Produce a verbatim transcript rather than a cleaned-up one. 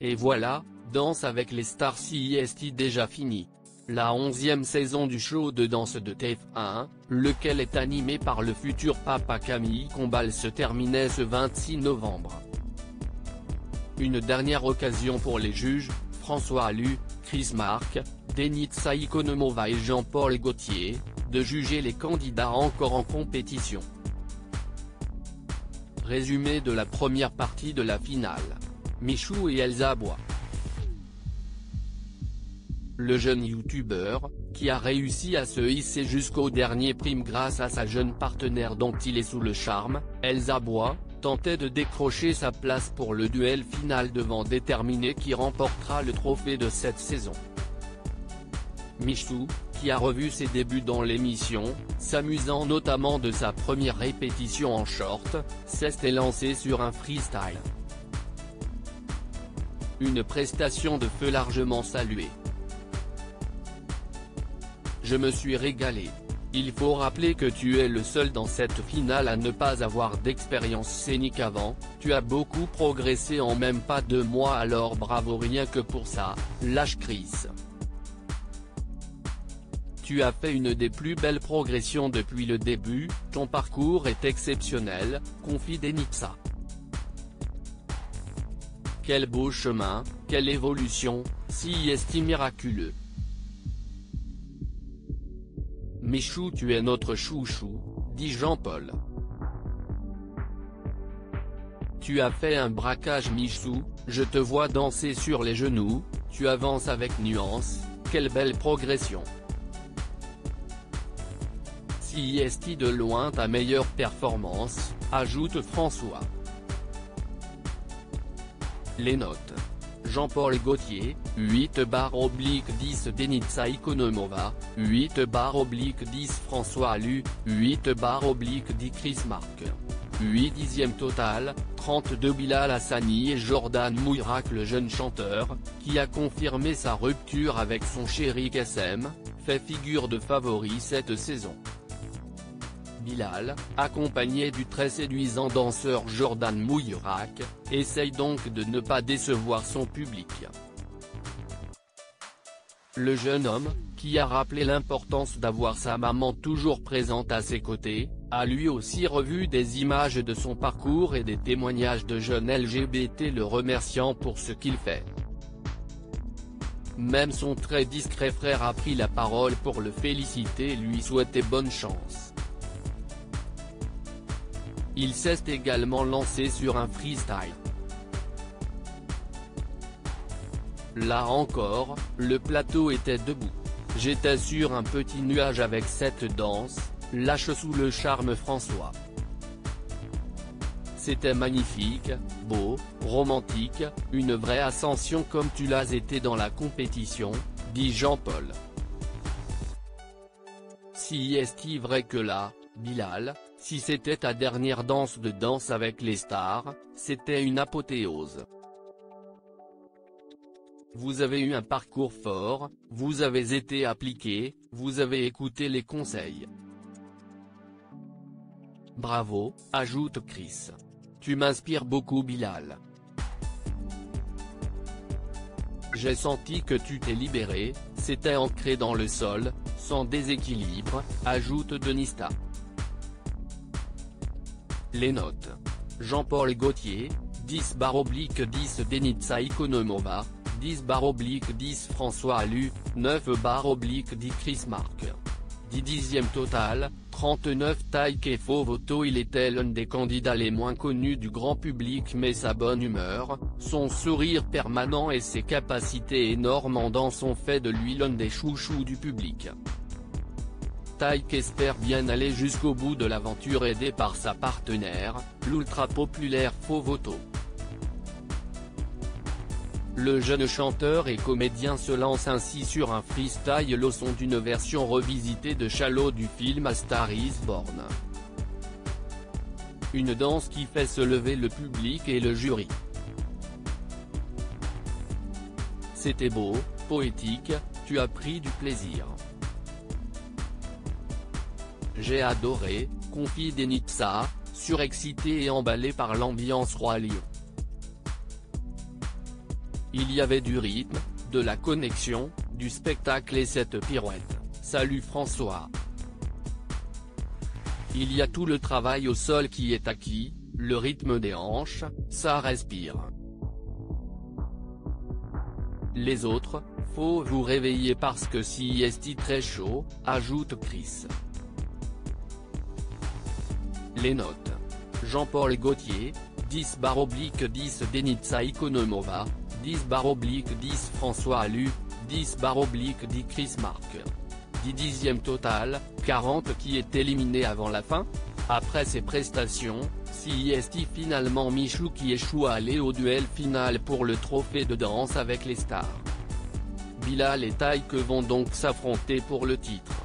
Et voilà, Danse avec les stars c'est déjà fini. La onzième saison du show de danse de T F un, lequel est animé par le futur papa Camille Combal, se terminait ce vingt-six novembre. Une dernière occasion pour les juges, François Allu, Chris Marc, Denitsa Ikonomova et Jean-Paul Gaultier, de juger les candidats encore en compétition. Résumé de la première partie de la finale. Michou et Elsa Bois. Le jeune youtubeur, qui a réussi à se hisser jusqu'au dernier prime grâce à sa jeune partenaire dont il est sous le charme, Elsa Bois, tentait de décrocher sa place pour le duel final devant Déterminé qui remportera le trophée de cette saison. Michou, qui a revu ses débuts dans l'émission, s'amusant notamment de sa première répétition en short, s'est lancé sur un freestyle. Une prestation de feu largement saluée. Je me suis régalé. Il faut rappeler que tu es le seul dans cette finale à ne pas avoir d'expérience scénique avant, tu as beaucoup progressé en même pas deux mois, alors bravo rien que pour ça, lâche Chris. Tu as fait une des plus belles progressions depuis le début, ton parcours est exceptionnel, confie Denitsa. Quel beau chemin, quelle évolution, si est miraculeux. Michou, tu es notre chouchou, dit Jean-Paul. Tu as fait un braquage Michou, je te vois danser sur les genoux, tu avances avec nuance, quelle belle progression. Si est de loin ta meilleure performance, ajoute François. Les notes. Jean-Paul Gaultier, huit barre oblique dix Denitsa Ikonomova, huit barre oblique dix François Allu, huit barre oblique dix Chris Marc. huit dixième total, trente-deux Bilal Hassani et Jordan Mouirak. Le jeune chanteur, qui a confirmé sa rupture avec son chéri Kassem, fait figure de favori cette saison. Bilal, accompagné du très séduisant danseur Jordan Mouirak, essaye donc de ne pas décevoir son public. Le jeune homme, qui a rappelé l'importance d'avoir sa maman toujours présente à ses côtés, a lui aussi revu des images de son parcours et des témoignages de jeunes L G B T le remerciant pour ce qu'il fait. Même son très discret frère a pris la parole pour le féliciter et lui souhaiter bonne chance. Il s'est également lancé sur un freestyle. Là encore, le plateau était debout. J'étais sur un petit nuage avec cette danse, lâche sous le charme François. C'était magnifique, beau, romantique, une vraie ascension comme tu l'as été dans la compétition, dit Jean-Paul. Si est vrai que là, Bilal, si c'était ta dernière danse de Danse avec les stars, c'était une apothéose. Vous avez eu un parcours fort, vous avez été appliqué, vous avez écouté les conseils. Bravo, ajoute Chris. Tu m'inspires beaucoup Bilal. J'ai senti que tu t'es libéré, c'était ancré dans le sol, sans déséquilibre, ajoute Denitsa. Les notes. Jean-Paul Gaultier, dix barre oblique dix Denitsa Ikonomova, dix barre oblique dix François Allu, neuf barre oblique dix Chris Marc. dix dixième total, trente-neuf Taïké Fovoto. Il était l'un des candidats les moins connus du grand public, mais sa bonne humeur, son sourire permanent et ses capacités énormes en danse ont fait de lui l'un des chouchous du public. Taïk espère bien aller jusqu'au bout de l'aventure aidé par sa partenaire, l'ultra populaire Fovoto. Le jeune chanteur et comédien se lance ainsi sur un freestyle au son d'une version revisitée de Shallow du film A Star Is Born. Une danse qui fait se lever le public et le jury. C'était beau, poétique, tu as pris du plaisir. J'ai adoré, confie Denitsa, surexcité et emballé par l'ambiance Roi Lion. Il y avait du rythme, de la connexion, du spectacle et cette pirouette. Salut François. Il y a tout le travail au sol qui est acquis, le rythme des hanches, ça respire. Les autres, faut vous réveiller parce que si est très chaud, ajoute Chris. Les notes. Jean-Paul Gaultier, dix oblique dix Denitsa Ikonomova, dix oblique dix François Allu, dix oblique dix Chris Marc. dix dixième total, quarante qui est éliminé avant la fin. Après ses prestations, si est finalement Michou qui échoue à aller au duel final pour le trophée de danse avec les stars. Bilal et Taïk vont donc s'affronter pour le titre.